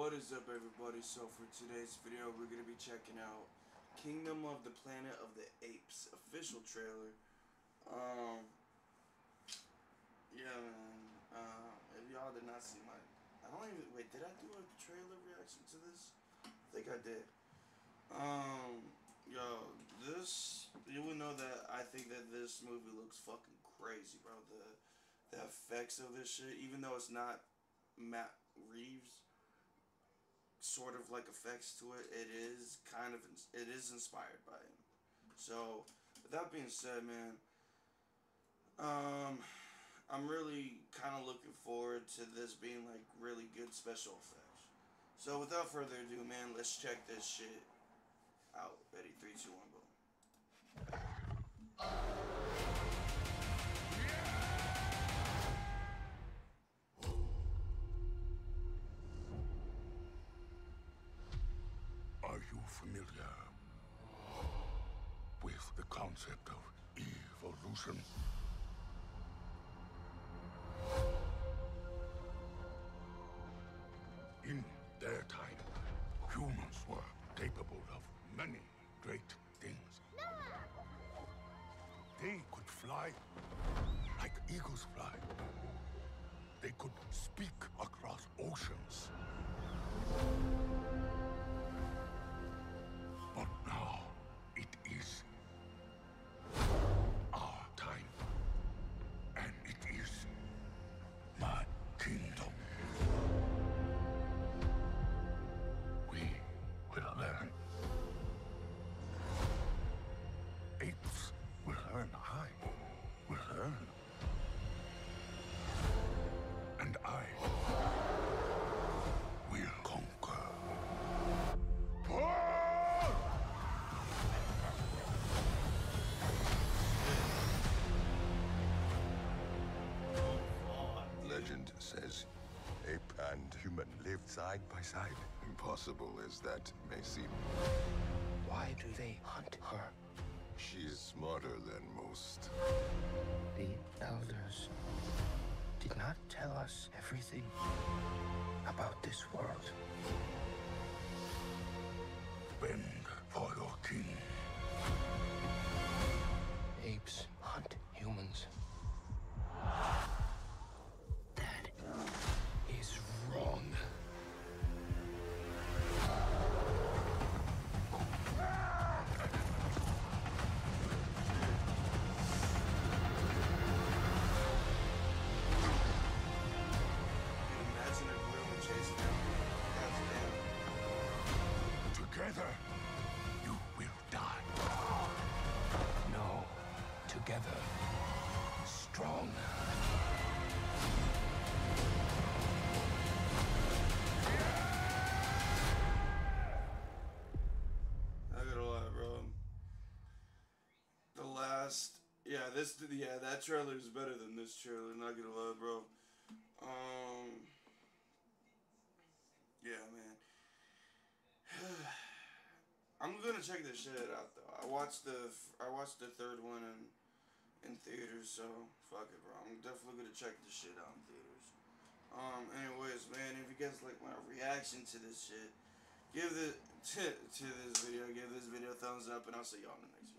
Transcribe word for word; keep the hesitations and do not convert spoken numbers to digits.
What is up, everybody? So for today's video we're going to be checking out Kingdom of the Planet of the Apes official trailer. Um yeah man, uh, if y'all did not see my I don't even wait did I do a trailer reaction to this? I think I did. Um yo, this you would know that I think that this movie looks fucking crazy, bro. The the effects of this shit, even though it's not Matt Reeves sort of like effects to it, it is kind of it is inspired by him. So with that being said, man, um I'm really kind of looking forward to this being like really good special effects. So without further ado, man, let's check this shit out. Ready? Three, two, one, boom. Are you familiar with the concept of evolution? In their time, humans were capable of many great things. Noah! They could fly like eagles fly. They could speak across oceans. But now, it is our time. And it is my kingdom. We will learn. Apes will learn. I will learn. And I will conquer. Legend says ape and human lived side by side. Impossible as that may seem. Why do they hunt her? She's smarter than most. The elders did not tell us everything about this world. Bend for your king. Apes hunt humans. That is wrong. Imagine a gorilla chasing down. Together, you will die. No, together, strong. Not gonna lie, bro. The last, yeah, this, yeah, that trailer is better than this trailer. Not gonna lie, bro. Um, yeah, man. I'm gonna check this shit out though. I watched the, I watched the third one in, in theaters, so fuck it, bro. I'm definitely gonna check this shit out in theaters. Um, anyways, man, if you guys like my reaction to this shit, give the to, to this video, give this video a thumbs up, and I'll see y'all in the next video.